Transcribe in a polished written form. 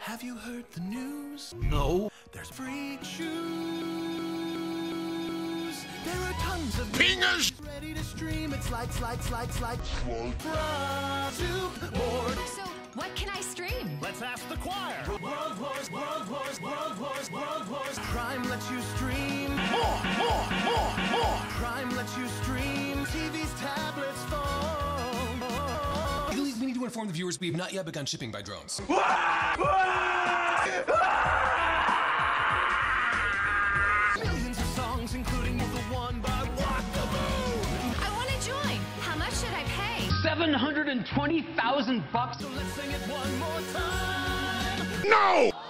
Have you heard the news? No. There's free shoes. There are tons of pingers ready to stream. It's like board. So, what can I stream? Let's ask the choir. World Wars. Crime lets you stream. More. Crime lets you stream. TVs, tablets, phones. We need to inform the viewers we have not yet begun shipping by drones. Millions of songs, including the one by YTP. I want to join. How much should I pay? $720,000 bucks. So let's sing it one more time. No!